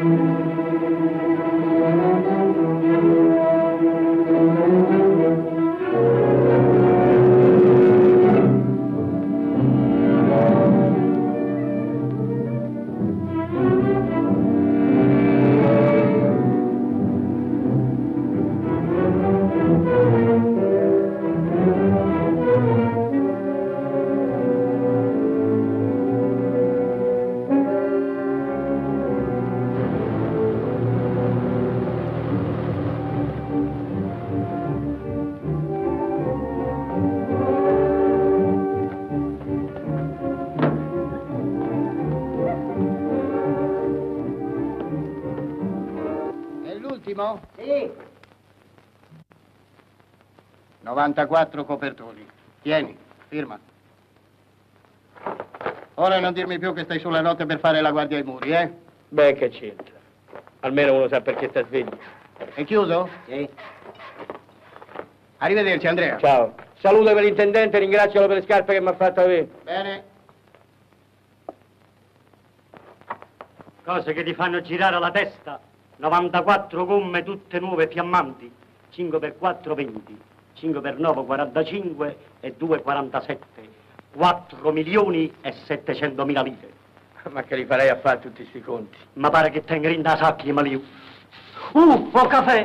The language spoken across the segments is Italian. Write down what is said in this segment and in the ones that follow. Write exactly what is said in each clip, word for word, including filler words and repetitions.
Sì. novantaquattro copertori. Tieni, firma. Ora non dirmi più che stai sulla notte per fare la guardia ai muri, eh? Beh, che c'entra? Almeno uno sa perché sta sveglio. È chiuso? Sì. Arrivederci, Andrea. Ciao. Saluto per l'intendente e ringrazialo per le scarpe che mi ha fatto avere. Bene. Cose che ti fanno girare la testa. novantaquattro gomme tutte nuove fiammanti. cinque per quattro, venti. cinque per nove, quarantacinque e due, quarantasette. quattro milioni e settecentomila lire. Ma che li farei a fare tutti sti conti? Ma pare che tenga in da sacchi, ma lì. Uh, ho caffè!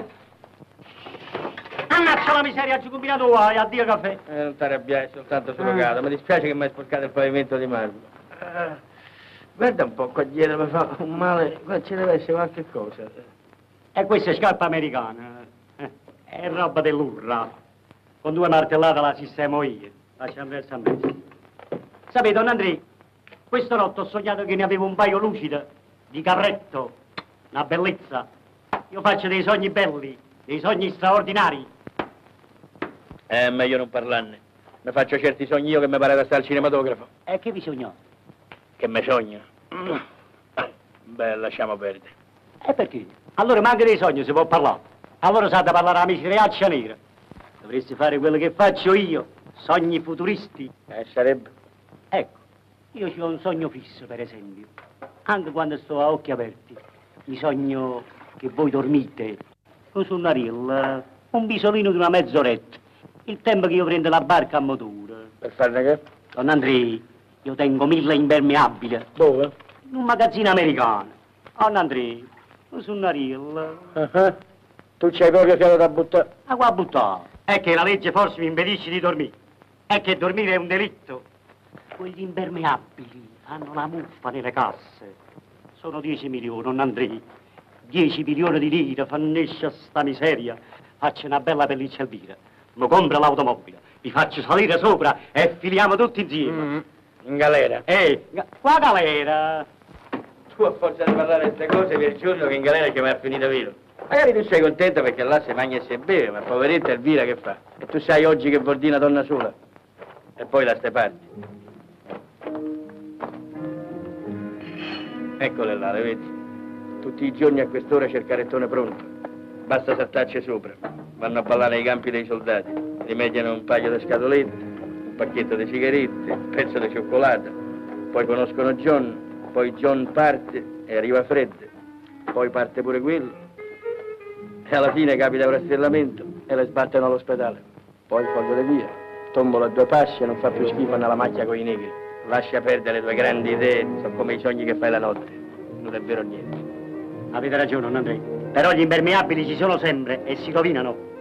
Ammazza la miseria, ci combinato guai, addio caffè. Eh, non t'arrabbiare, soltanto surrogato. Mi dispiace che mi hai sporcato il pavimento di marmo. Eh, guarda un po' qua dietro, mi fa un male. Qua ci deve essere qualche cosa. E questa è scarpa americana. Eh, è roba dell'urra. Con due martellate la sistemo io. Lascia andare a mezzo. Sapete, don Andrei, questa notte ho sognato che ne avevo un paio lucido, di capretto, una bellezza. Io faccio dei sogni belli, dei sogni straordinari. Eh, meglio non parlarne. Mi faccio certi sogni io che mi pare da stare al cinematografo. E che vi sognò? Che me sogno? Mm. Beh, lasciamo perdere. E perché? Allora manca dei sogni si può parlare. Allora sa da parlare amici reaccia nera. Dovresti fare quello che faccio io, sogni futuristi. Eh, sarebbe? Ecco, io ho un sogno fisso, per esempio. Anche quando sto a occhi aperti. Mi sogno che voi dormite, con su una rilla, un bisolino di una mezz'oretta. Il tempo che io prendo la barca a motore. Per farne che? Don Andrei, io tengo mille impermeabili. Dove? In un magazzino americano. Don Andrei, con su una rilla. Uh-huh. Tu c'hai proprio fiato da buttare? Ma qua buttare? È che la legge forse mi impedisce di dormire. È che dormire è un delitto. Quegli impermeabili hanno la muffa nelle casse. Sono dieci milioni, non Andrei. dieci milioni di lire fanno esce sta miseria. Faccio una bella pelliccia Elvira. Mi compro l'automobile, vi faccio salire sopra e filiamo tutti insieme. Mm. In galera? Eh, qua galera. Tu a forza di parlare di queste cose per il giorno che in galera ci vai a finire vero. Magari tu sei contento perché là si mangia e si beve, ma poveretta Elvira che fa? E tu sai oggi che vuol dire una donna sola? E poi da ste parti. Eccole là, le vedi? Tutti i giorni a quest'ora c'è il carrettone pronto. Basta saltarci sopra. Vanno a ballare ai campi dei soldati. Rimediano un paio di scatolette, un pacchetto di sigarette, un pezzo di cioccolata. Poi conoscono John, poi John parte e arriva Fred. Poi parte pure quello. E alla fine capita un rastrellamento e le sbattono all'ospedale. Poi folgore via. Tombola a due passi e non fa più schifo nella macchia con i negri. Lascia perdere le tue grandi idee, sono come i sogni che fai la notte. Non è vero niente. Avete ragione, non Andrei. Però gli impermeabili ci sono sempre e si rovinano.